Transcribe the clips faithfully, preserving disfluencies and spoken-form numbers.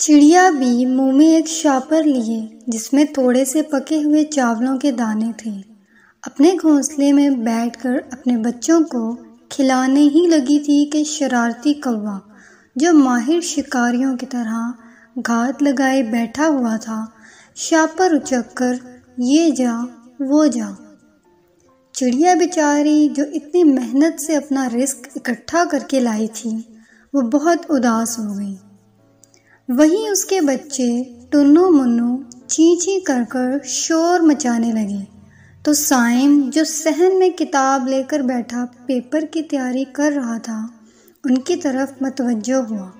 چڑیا بھی منہ میں ایک شاپر لیے جس میں تھوڑے سے پکے ہوئے چاولوں کے دانے تھے۔ اپنے گھونسلے میں بیٹھ کر اپنے بچوں کو کھلانے ہی لگی تھی کہ شرارتی کوا جو ماہر شکاریوں کی طرح گھات لگائے بیٹھا ہوا تھا، شاپر اچک کر یہ جا وہ جا۔ چڑیا بیچاری جو اتنی محنت سے اپنا رزق اکٹھا کر کے لائی تھی، وہ بہت اداس ہو گئی۔ وہیں اس کے بچے ٹنو منو چیں چیں کر کر شور مچانے لگے تو صائم جو صحن میں کتاب لے کر بیٹھا پیپر کی تیاری کر رہا تھا، ان کی طرف متوجہ ہوا۔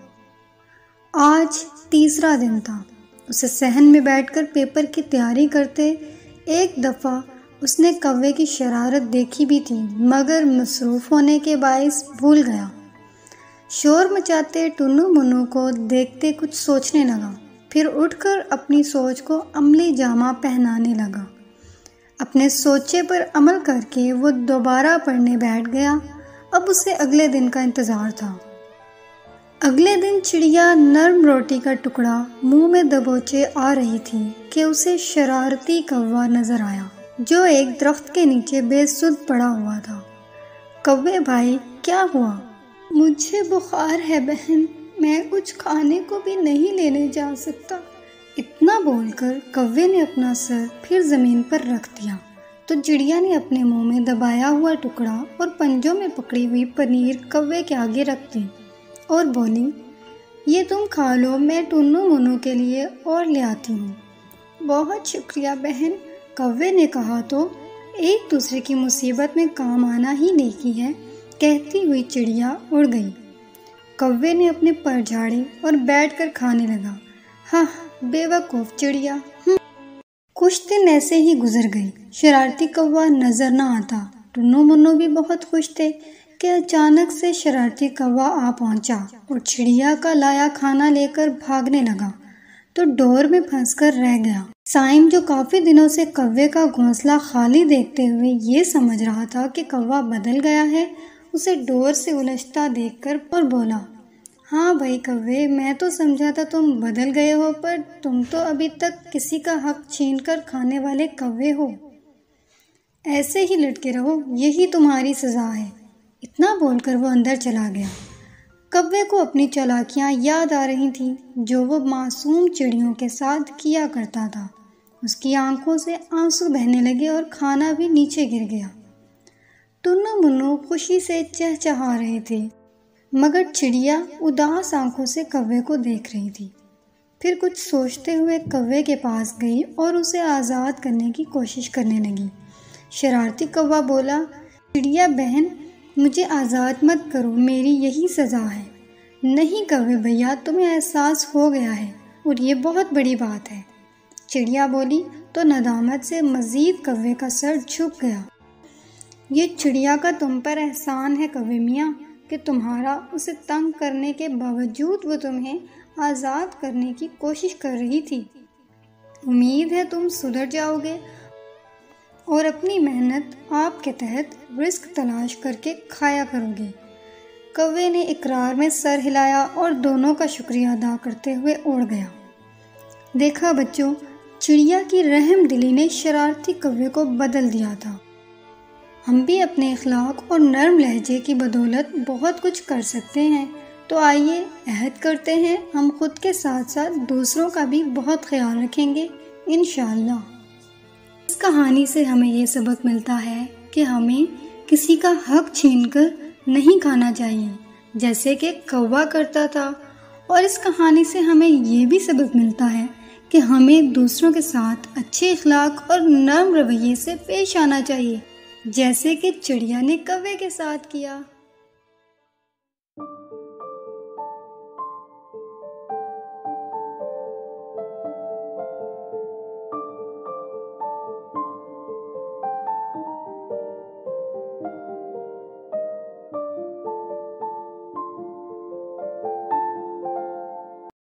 آج تیسرا دن تھا۔ اسے صحن میں بیٹھ کر پیپر کی تیاری کرتے ایک دفعہ اس نے کوے کی شرارت دیکھی بھی تھی، مگر مصروف ہونے کے باعث بھول گیا۔ شور مچاتے ٹنو منو کو دیکھتے کچھ سوچنے لگا، پھر اٹھ کر اپنی سوچ کو عملی جامہ پہنانے لگا۔ اپنے سوچے پر عمل کر کے وہ دوبارہ پڑھنے بیٹھ گیا۔ اب اسے اگلے دن کا انتظار تھا۔ اگلے دن چڑیا نرم روٹی کا ٹکڑا منہ میں دبوچے آ رہی تھی کہ اسے شرارتی کوا نظر آیا جو ایک درخت کے نیچے بے سدھ پڑا ہوا تھا۔ کوے بھائی، کیا ہوا؟ مجھے بخار ہے بہن، میں کچھ کھانے کو بھی نہیں لینے جا سکتا۔ اتنا بول کر کوے نے اپنا سر پھر زمین پر رکھ دیا تو چڑیا نے اپنے منہ میں دبایا ہوا ٹکڑا اور پنجوں میں پکڑی ہوئی پنیر کوے کے آگے رکھ دی اور بولی، یہ تم کھا لو، میں ٹنو منو کے لیے اور لے آتی ہوں۔ بہت شکریہ بہن، کوے نے کہا تو ایک دوسرے کی مصیبت میں کام آنا ہی نیکی ہے، کہتی ہوئی چڑیا اڑ گئی۔ کوے نے اپنے پر جھاڑے اور بیٹھ کر کھانے لگا۔ ہاں، بے وقوف چڑیا۔ ہم کچھ دن ایسے ہی گزر گئے۔ شرارتی کوا نظر نہ آتا۔ ٹنو منو بھی بہت خوش تھے کہ اچانک سے شرارتی کوا آ پہنچا اور چڑیا کا لایا کھانا لے کر بھاگنے لگا تو ڈور میں پھنس کر رہ گیا۔ صائم جو کافی دنوں سے کوے کا گھونسلہ خالی دیکھتے ہوئے یہ سمجھ رہا تھا کہ کوا بدل گیا ہے، اسے ڈور سے الجھتا دیکھ کر اور بولا، ہاں بھائی کوے، میں تو سمجھا تھا تم بدل گئے ہو، پر تم تو ابھی تک کسی کا حق چھین کر کھانے والے کوے ہو۔ ایسے ہی لٹکے رہو، یہی تمہاری سزا ہے۔ اتنا بول کر وہ اندر چلا گیا۔ کوے کو اپنی چالاکیاں یاد آ رہی تھیں جو وہ معصوم چڑیوں کے ساتھ کیا کرتا تھا۔ اس کی آنکھوں سے آنسو بہنے لگے اور کھانا بھی نیچے گر گیا۔ ٹنو منو خوشی سے چہچہا رہے تھے، مگر چڑیا اداس آنکھوں سے کوے کو دیکھ رہی تھی۔ پھر کچھ سوچتے ہوئے کوے کے پاس گئی اور اسے آزاد کرنے کی کوشش کرنے لگی۔ شرارتی کوا بولا، چڑیا بہن، مجھے آزاد مت کرو، میری یہی سزا ہے۔ نہیں کوے بھیا، تمہیں احساس ہو گیا ہے اور یہ بہت بڑی بات ہے۔ چڑیا بولی تو ندامت سے مزید کوے کا سر جھک گیا۔ یہ چڑیا کا تم پر احسان ہے کوے میاں کہ تمہارا اسے تنگ کرنے کے باوجود وہ تمہیں آزاد کرنے کی کوشش کر رہی تھی۔ امید ہے تم سدھر جاؤ گے اور اپنی محنت آپ کے تحت رزق تلاش کر کے کھایا کرو گے۔ کوے نے اقرار میں سر ہلایا اور دونوں کا شکریہ ادا کرتے ہوئے اڑ گیا۔ دیکھا بچوں، چڑیا کی رحم دلی نے شرارتی کوے کو بدل دیا تھا۔ ہم بھی اپنے اخلاق اور نرم لہجے کی بدولت بہت کچھ کر سکتے ہیں، تو آئیے عہد کرتے ہیں ہم خود کے ساتھ ساتھ دوسروں کا بھی بہت خیال رکھیں گے انشاءاللہ۔ اس کہانی سے ہمیں یہ سبق ملتا ہے کہ ہمیں کسی کا حق چھین کر نہیں کھانا چاہیے جیسے کہ کوا کرتا تھا، اور اس کہانی سے ہمیں یہ بھی سبق ملتا ہے کہ ہمیں دوسروں کے ساتھ اچھے اخلاق اور نرم رویے سے پیش آنا چاہیے جیسے کہ چڑیا نے کوے کے ساتھ کیا۔